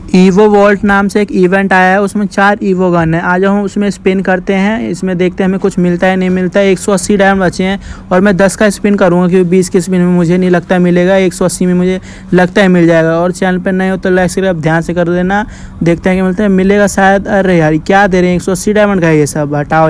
Evo vault नाम से एक इवेंट आया है, उसमें 4 ईवो गन है। आज हम उसमें स्पिन करते हैं, इसमें देखते हैं हमें कुछ मिलता है नहीं मिलता है। 180 डायमंड बचे हैं और मैं 10 का स्पिन करूँगा क्योंकि 20 के स्पिन में मुझे नहीं लगता मिलेगा, 180 में मुझे लगता है मिल जाएगा। और चैनल पर नए हो तो लाइक से आप ध्यान से कर देना, देखते हैं कि मिलता है मिलेगा शायद। अरे यार क्या दे रहे हैं, 180 डायमंड का ये सब, हटाओ।